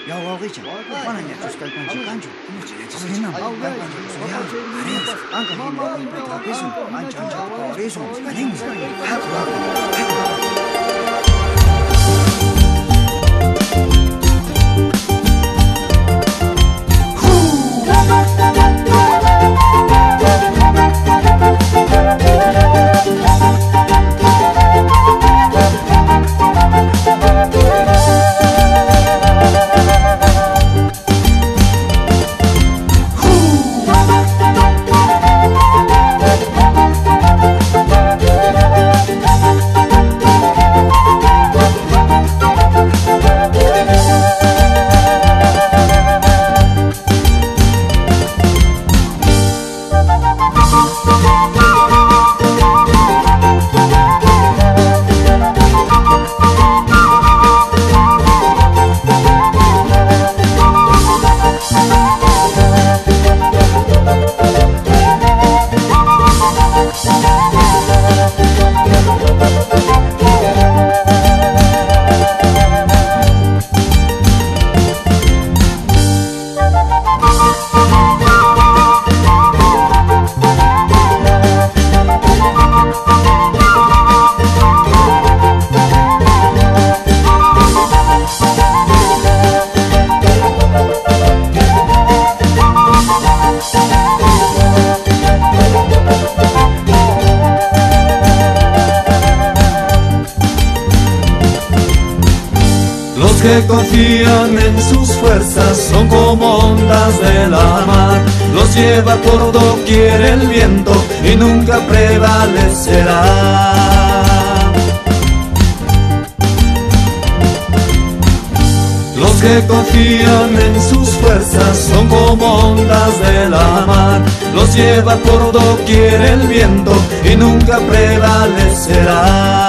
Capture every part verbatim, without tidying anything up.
Yalvargıyca. Bana ne çözkel kancu kancu. Senin al ben kancu. Ya. Arayız. Anka bir bakın bir trapezum. Anca anca trapezum. Anemiz. Hak var. Hak var. Los que confían en sus fuerzas son como ondas de la mar, los lleva por doquier el viento y nunca prevalecerá. Los que confían en sus fuerzas son como ondas de la mar, los lleva por doquier el viento y nunca prevalecerá.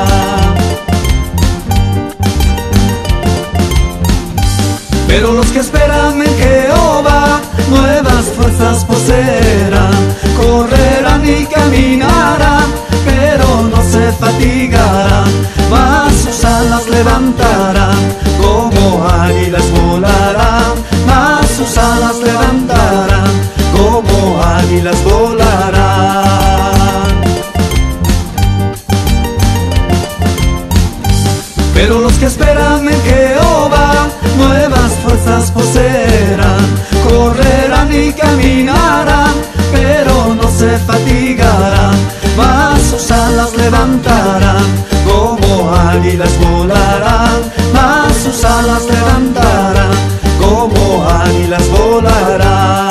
Pero los que esperan en Jehová nuevas fuerzas poseerán, correrán y caminarán, pero no se fatigarán, mas sus alas levantarán, como águilas volarán, mas sus alas levantarán, como águilas volarán. Pero los que esperan en Jehová nuevas fuerzas poseerán, correrán y caminarán, pero no se fatigarán, mas sus alas levantarán, como águilas volarán, mas sus alas levantarán, como águilas volarán.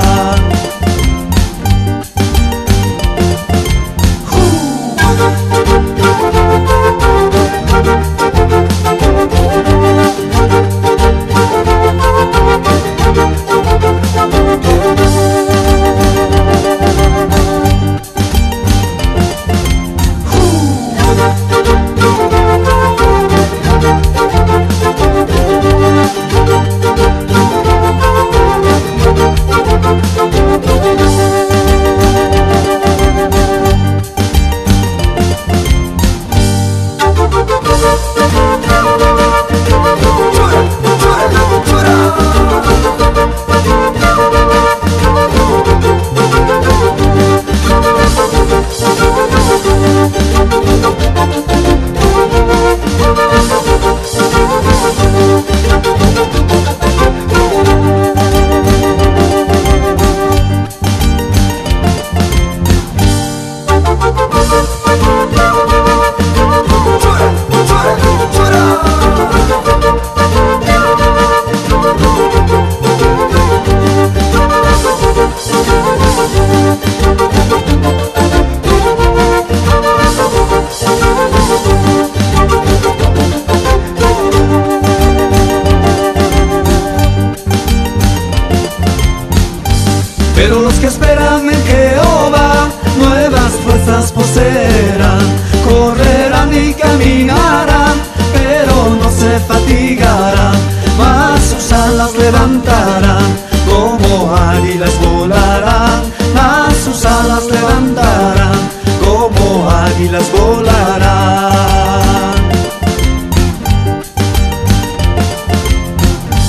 Pero los que esperan en Jehová nuevas fuerzas poseerán, correrán y caminarán, pero no se fatigarán, mas sus alas levantarán, como águilas volarán, mas sus alas levantarán, como águilas volarán.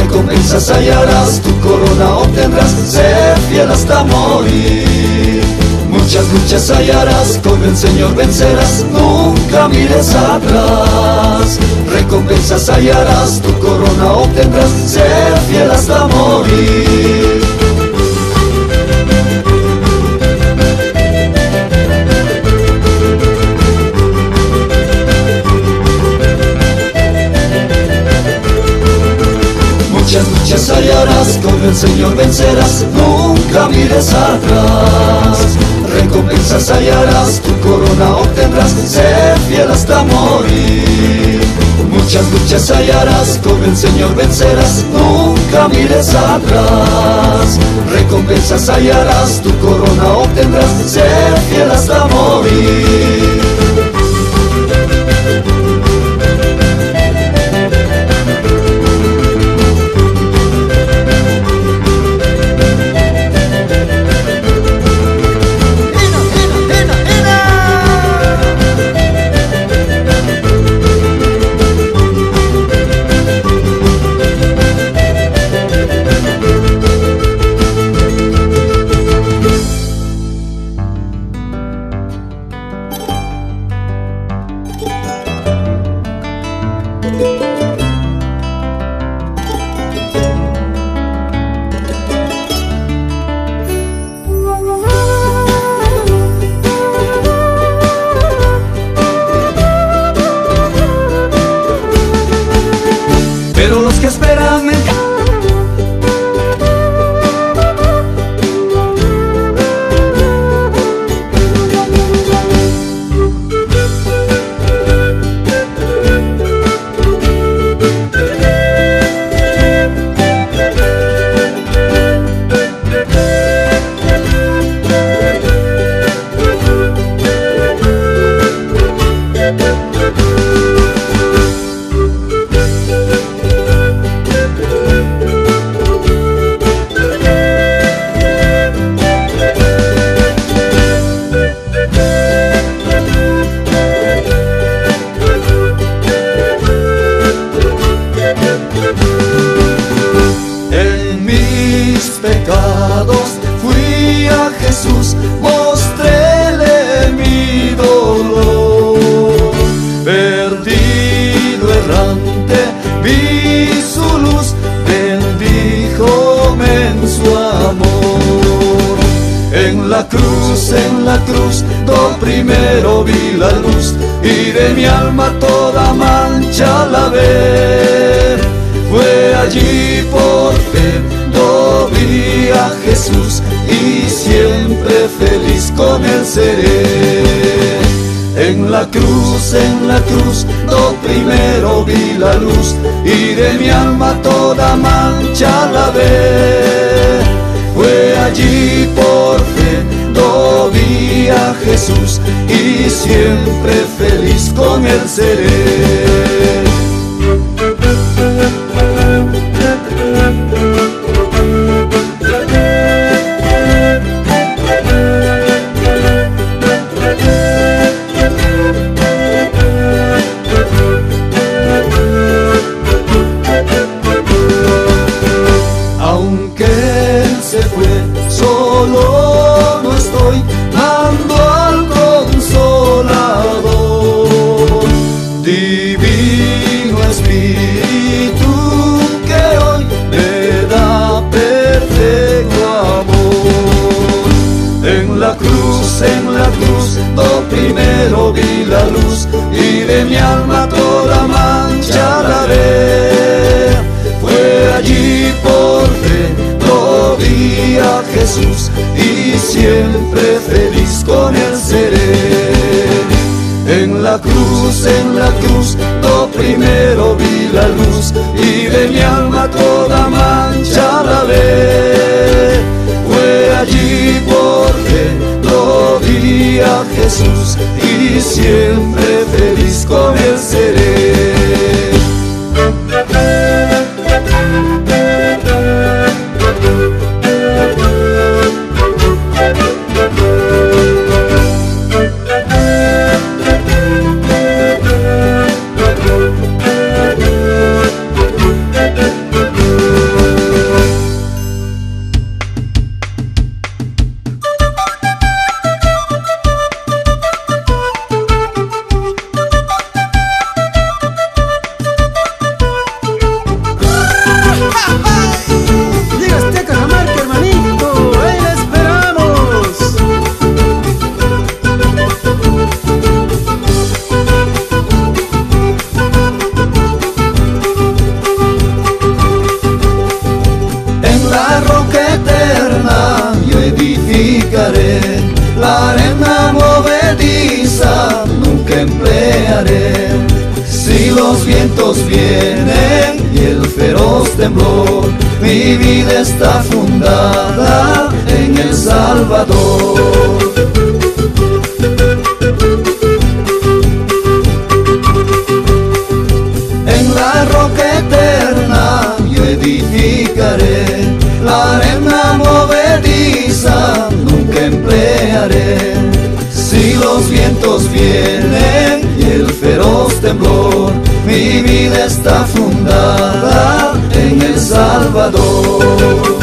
recompensas hallarás, tu corona obtendrás, sé fiel hasta morir. Muchas luchas hallarás, con el Señor vencerás, nunca mires atrás. Recompensas hallarás, tu corona obtendrás, sé fiel hasta morir. Muchas luchas hallarás, con el Señor vencerás, nunca mires atrás. Recompensas hallarás, tu corona obtendrás, sé fiel hasta morir. Muchas luchas hallarás, con el Señor vencerás, nunca mires atrás. Recompensas hallarás, tu corona obtendrás, sé fiel hasta morir. Pero los que esperan en pecados fui a Jesús, mostréle mi dolor. Perdido errante vi su luz, bendíjome en su amor. En la cruz, en la cruz, do primero vi la luz, y de mi alma toda mancha la ve. Fue allí por fe, do vi a Jesús, y siempre feliz con él seré. En la cruz, en la cruz, do primero vi la luz, y de mi alma toda mancha la ve. Fue allí por fe, do vi a Jesús, y siempre feliz con él seré. Aunque él se fue, solo no estoy, ando al Consolador. Divino Espíritu que hoy me da perfecto amor. En la cruz, en la cruz, do primero vi la luz, y de mi alma toda mancha la ve. Fue allí por fe, lo vi a Jesús, y siempre feliz con él seré. En la cruz, en la cruz, do primero vi la luz, y de mi alma toda mancha la ve. Fue allí por fe, lo vi a Jesús, y siempre feliz con él seré. la roca eterna yo edificaré, la arena movediza nunca emplearé. Si los vientos vienen y el feroz temblor, mi vida está fundada en El Salvador. En la roca eterna yo edificaré, la arena movediza nunca emplearé. Si los vientos vienen y el feroz temblor, mi vida está fundada en El Salvador.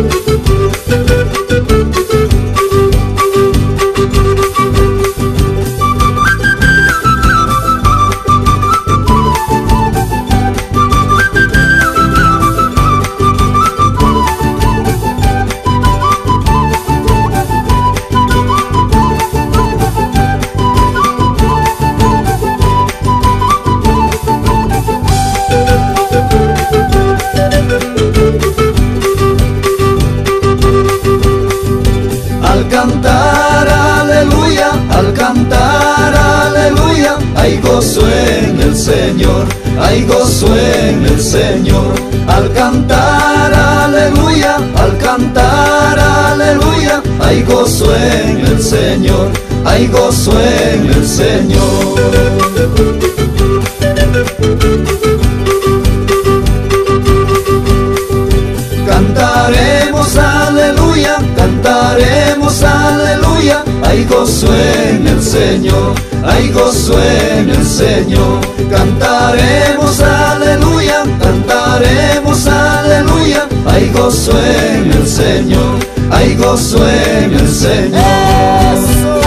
Al cantar aleluya, al cantar aleluya, hay gozo en el Señor, hay gozo en el Señor. Al cantar aleluya, al cantar aleluya, hay gozo en el Señor, hay gozo en el Señor. Cantaremos aleluya, cantaremos aleluya, hay gozo en el Señor, hay gozo en el Señor. Cantaremos aleluya, cantaremos aleluya, hay gozo en el Señor, hay gozo en el Señor.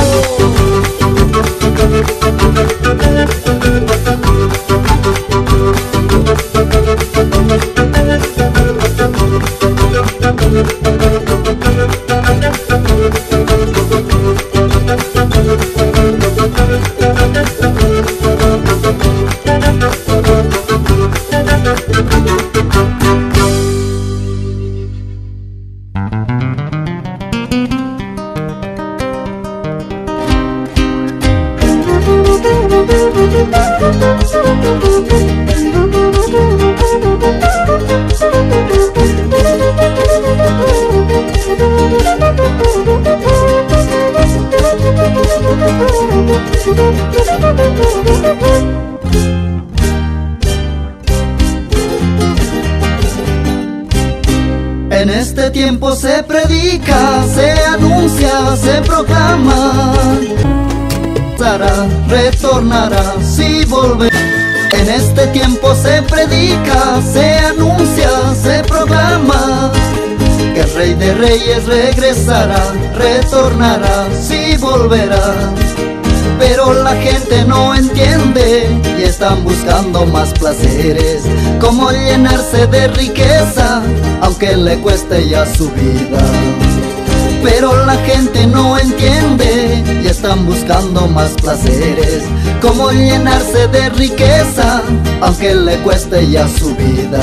En este tiempo se predica, se anuncia, se proclama, retornará si volverá. En este tiempo se predica, se anuncia, se proclama, que el Rey de Reyes regresará, retornará si volverá. Pero la gente no entiende y están buscando más placeres, como llenarse de riqueza, aunque le cueste ya su vida. Pero la gente no entiende y están buscando más placeres, como llenarse de riqueza, aunque le cueste ya su vida.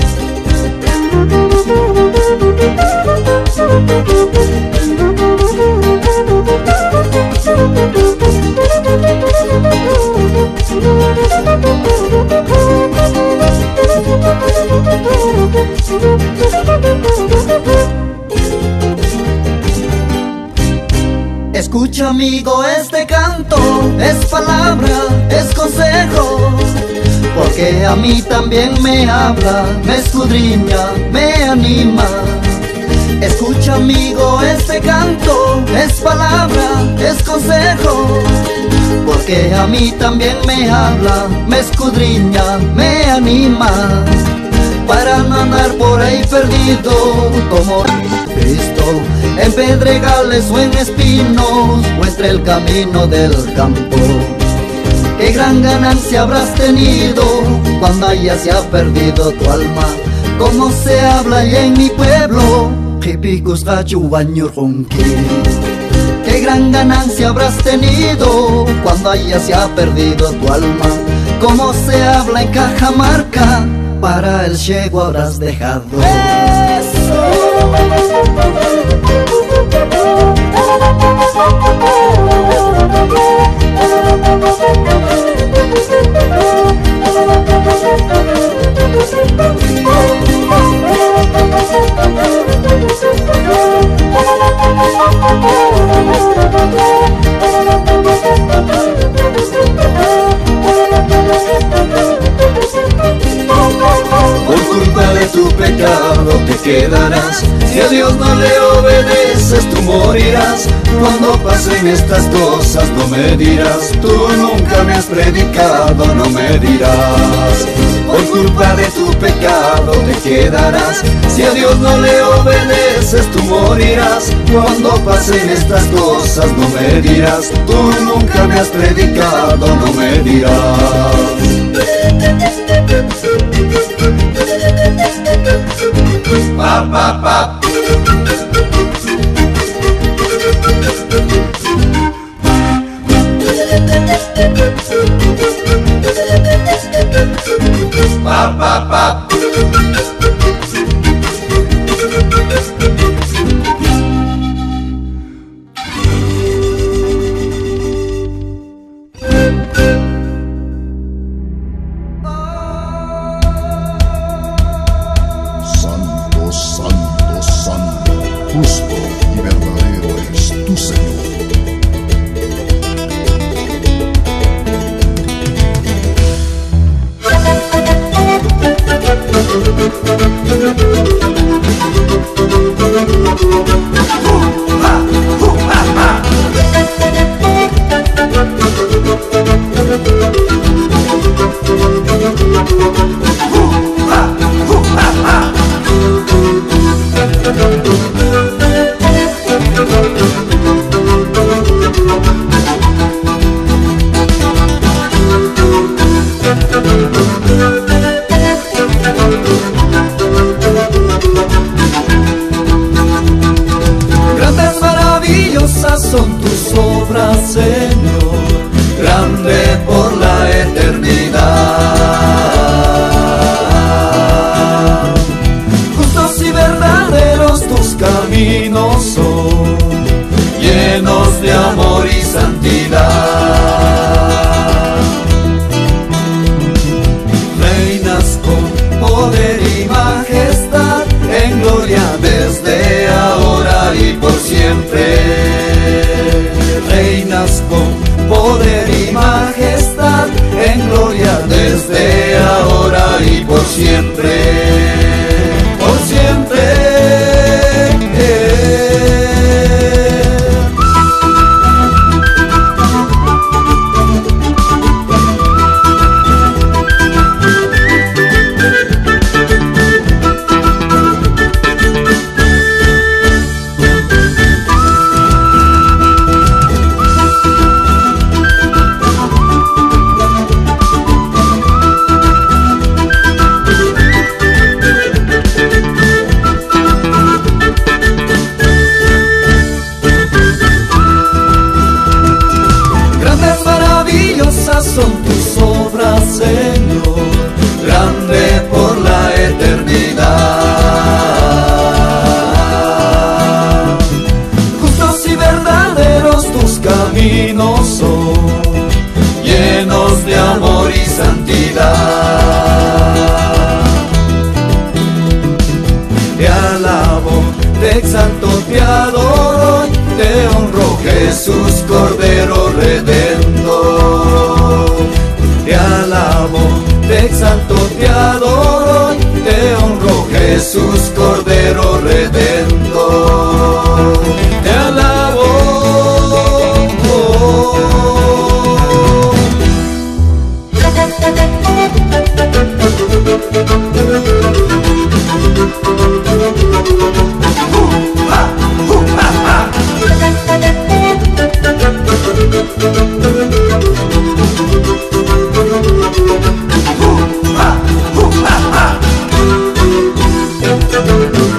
Escucha, amigo, este canto es palabra, es consejo, porque a mí también me habla, me escudriña, me anima. Escucha, amigo, este canto es palabra, es consejo, porque a mí también me habla, me escudriña, me anima, para no andar por ahí perdido como Cristo, en pedregales o en espinos, o entre el camino del campo. Qué gran ganancia habrás tenido cuando ya se ha perdido tu alma, como se habla allá en mi pueblo. Qué gran ganancia habrás tenido cuando ya se ha perdido tu alma, como se habla en Cajamarca, para el ciego habrás dejado. ¡Eso! quedarás. Si a Dios no le obedeces, tú morirás. Cuando pasen estas cosas no me dirás, tú nunca me has predicado, no me dirás. Por culpa de tu pecado te quedarás. Si a Dios no le obedeces, tú morirás. Cuando pasen estas cosas no me dirás, tú nunca me has predicado, no me dirás. Pa, pa, pa. Pa, pa, pa. Santo, santo, santo, justo y verdadero eres tu Señor. Grandes, maravillosas son tus obras, Señor, grande por la eternidad. Justos y verdaderos tus caminos son, llenos de amor y santidad. Reinas con poder y majestad, en gloria desde ahora y por siempre. Reinas con poder y majestad, en gloria desde ahora y por siempre. Por siempre. Son tus obras, Señor, grande por la eternidad. Justos y verdaderos tus caminos son, llenos de amor y santidad. Te alabo, te exalto, te adoro, te honro, Jesús, Cordero Redentor. Te alabo, te exalto, te adoro, te honro, Jesús, Cordero Redentor. Te alabo. Uh,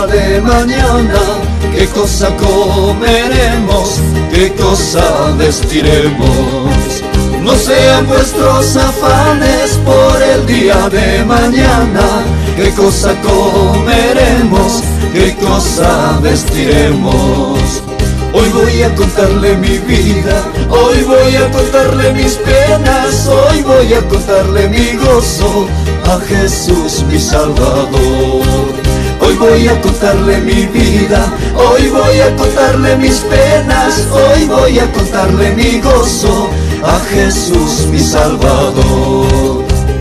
de mañana, qué cosa comeremos, qué cosa vestiremos. No sean vuestros afanes por el día de mañana, qué cosa comeremos, qué cosa vestiremos. Hoy voy a contarle mi vida, hoy voy a contarle mis penas, hoy voy a contarle mi gozo a Jesús mi Salvador. Hoy voy a contarle mi vida, hoy voy a contarle mis penas, hoy voy a contarle mi gozo a Jesús mi Salvador.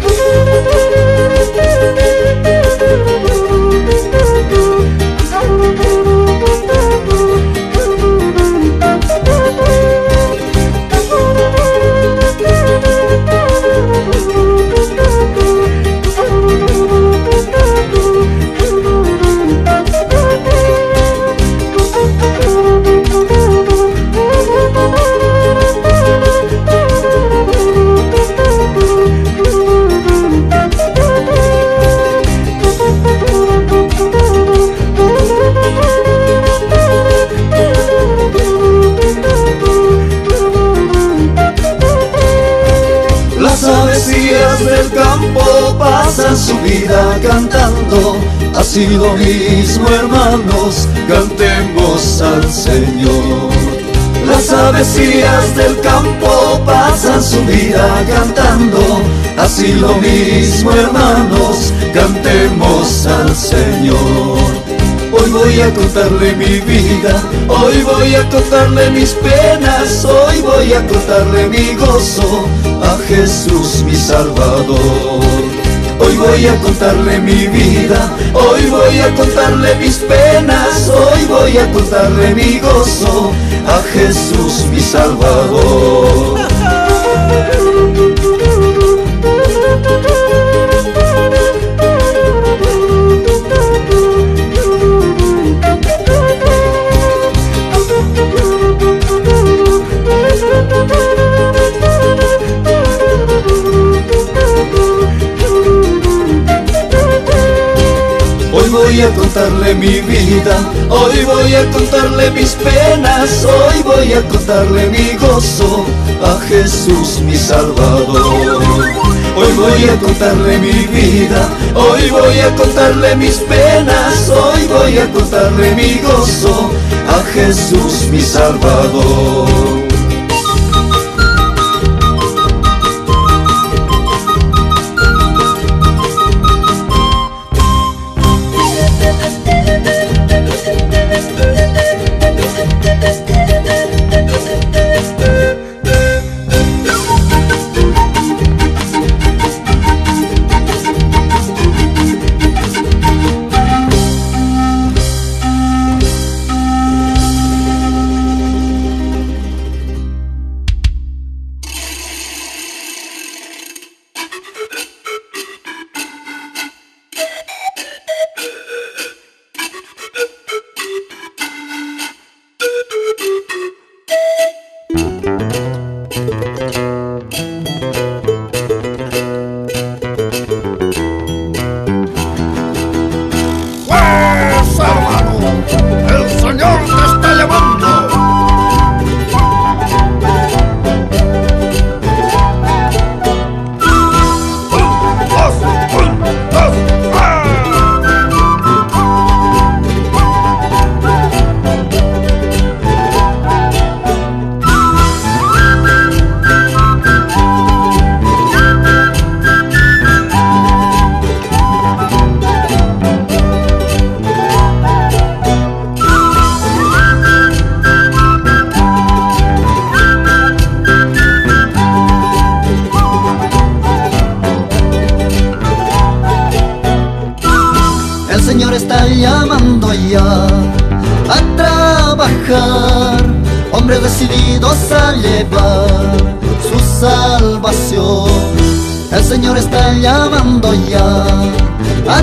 Del campo pasan su vida cantando, así lo mismo, hermanos, cantemos al Señor. Las avecillas del campo pasan su vida cantando, así lo mismo, hermanos, cantemos al Señor. Hoy voy a contarle mi vida, hoy voy a contarle mis penas, hoy voy a contarle mi gozo a Jesús mi Salvador. Hoy voy a contarle mi vida, hoy voy a contarle mis penas, hoy voy a contarle mi gozo a Jesús mi Salvador. Hoy voy a contarle mi vida, hoy voy a contarle mis penas, hoy voy a contarle mi gozo a Jesús mi Salvador. Hoy voy a contarle mi vida, hoy voy a contarle mis penas, hoy voy a contarle mi gozo a Jesús mi Salvador. llamando ya a trabajar, hombres decididos a llevar su salvación. El Señor está llamando ya a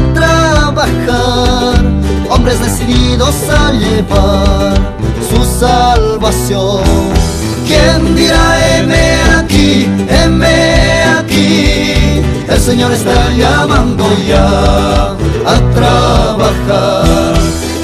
trabajar, hombres decididos a llevar su salvación. ¿Quién dirá heme aquí, heme aquí? El Señor está llamando ya a trabajar.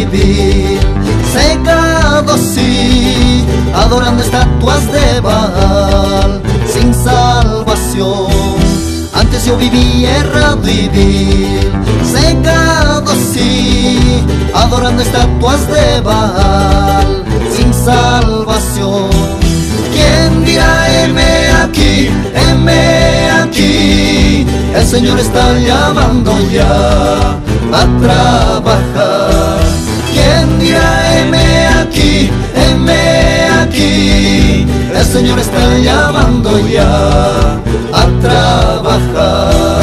vivir, cegado sí, adorando estatuas de Baal, sin salvación. Antes yo vivía errado y vil, cegado sí, adorando estatuas de Baal, sin salvación. ¿Quién dirá heme aquí, heme aquí? El Señor está llamando ya a trabajar. ¿Quién dirá heme aquí, heme aquí? El Señor está llamando ya a trabajar.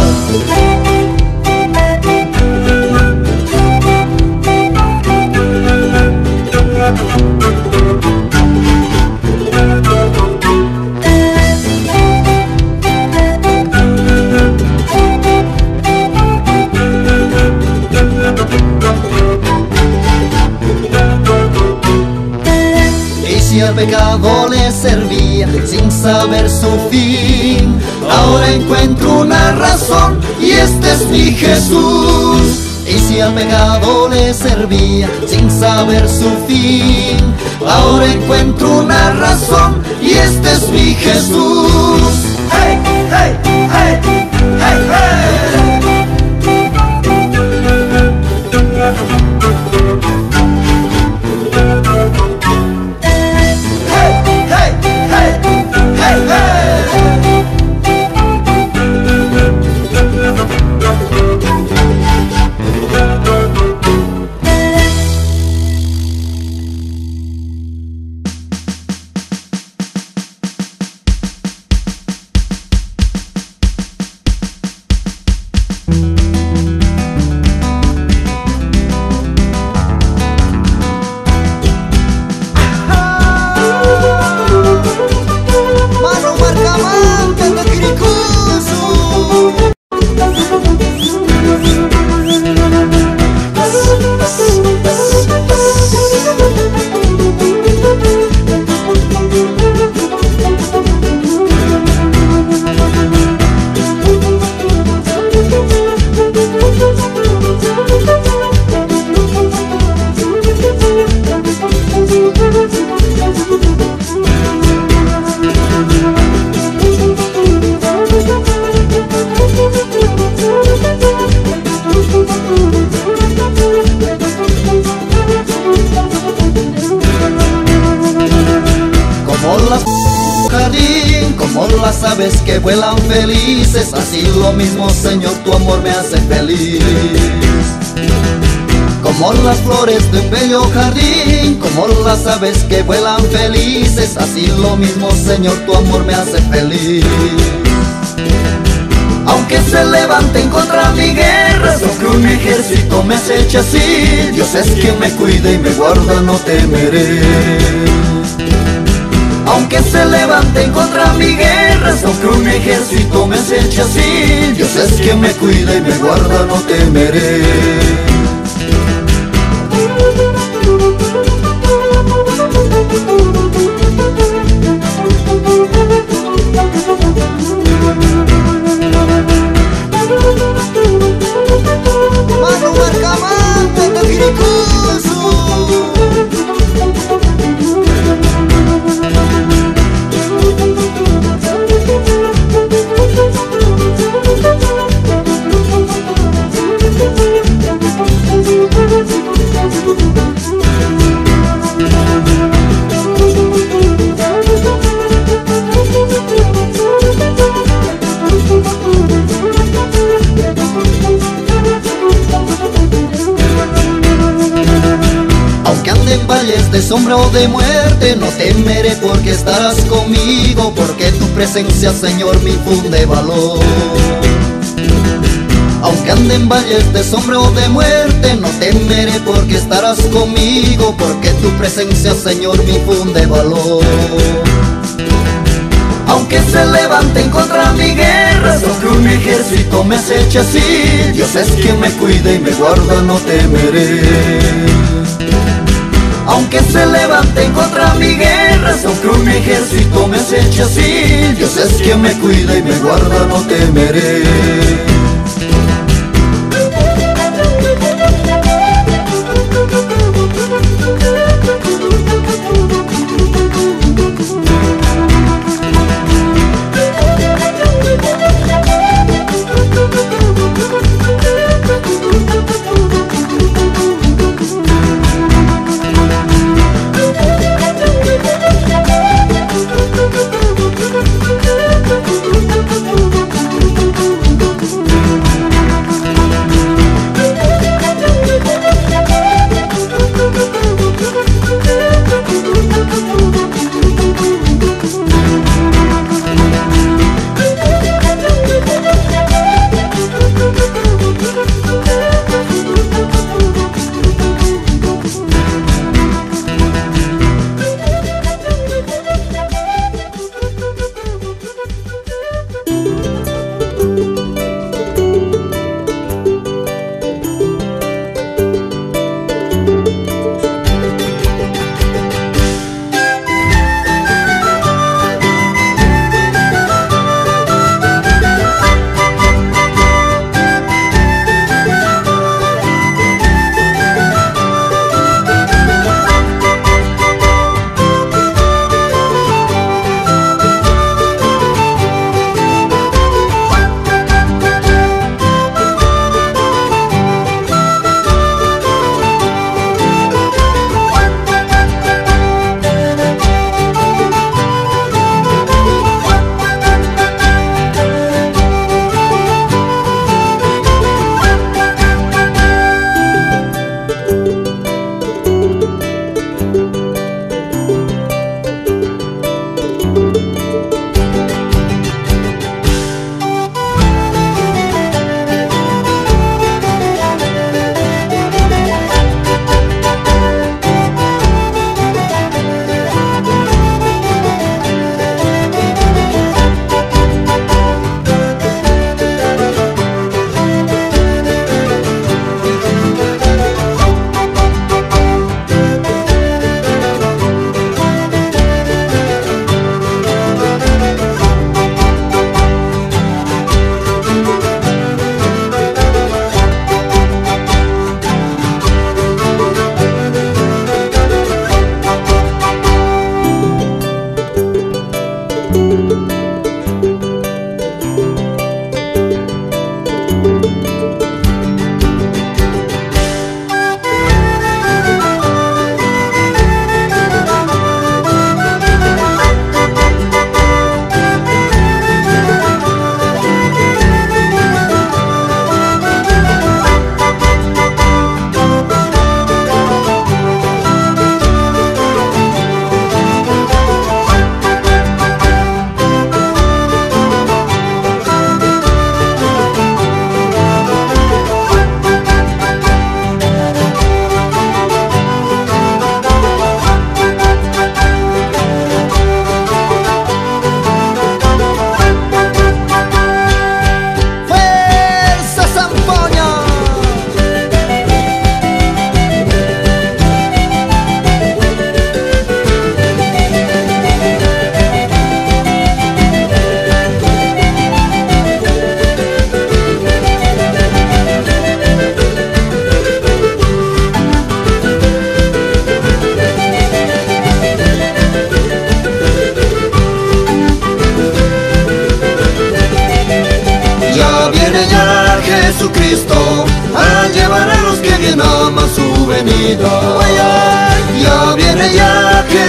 Y al pecado le servía sin saber su fin, ahora encuentro una razón y este es mi Jesús. Y si al pecado le servía sin saber su fin, ahora encuentro una razón y este es mi Jesús. ¡Hey, hey, hey, hey, hey! Como las aves que vuelan felices, así lo mismo, Señor, tu amor me hace feliz. Como las flores de un bello jardín, como las aves que vuelan felices, así lo mismo, Señor, tu amor me hace feliz. Aunque se levanten contra mi guerra, aunque un ejército me acecha así, Dios es quien me cuida y me guarda, no temeré. Aunque se levanten contra mi guerra, aunque un ejército me acecha así, Dios es quien me cuida y me guarda, no temeré. Mano Marcamante de Quiricuzo. En valles de sombra o de muerte, no temeré porque estarás conmigo, porque tu presencia, Señor, me infunde valor. Aunque ande en valles de sombra o de muerte, no temeré porque estarás conmigo, porque tu presencia, Señor, me infunde valor. Aunque se levanten contra mi guerra, aunque un ejército me acecha así, Dios es quien me cuida y me guarda, no temeré. Aunque se levanten contra mi guerra, aunque un ejército me acecha así, Dios es quien me cuida y me guarda, no temeré.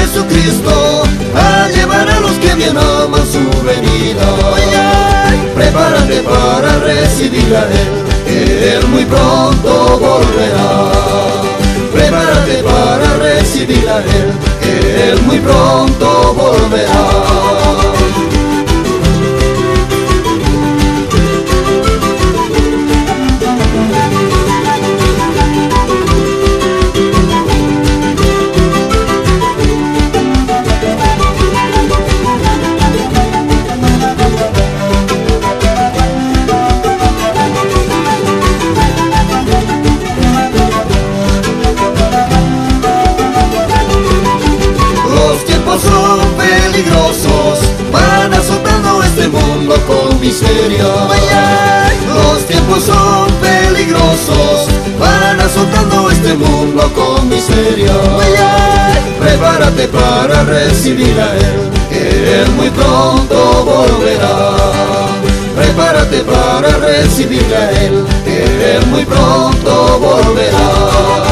Jesucristo a llevar a los que bien aman su venida. Prepárate para recibir a Él, que Él muy pronto volverá. Prepárate para recibir a Él, que Él muy pronto volverá. Son peligrosos, van azotando este mundo con miseria. Los tiempos son peligrosos, van azotando este mundo con miseria. Prepárate para recibir a Él, que Él muy pronto volverá. Prepárate para recibir a Él, que Él muy pronto volverá.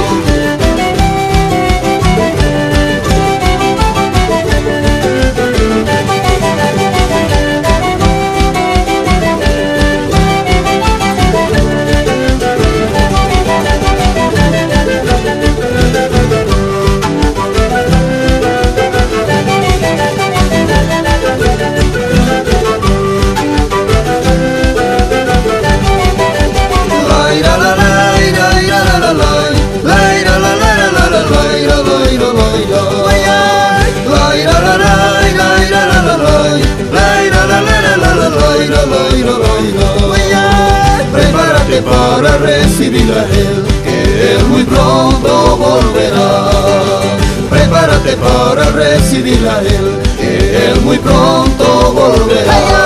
Prepárate para recibir a Él, que Él muy pronto volverá. Prepárate para recibir a Él, que Él muy pronto volverá.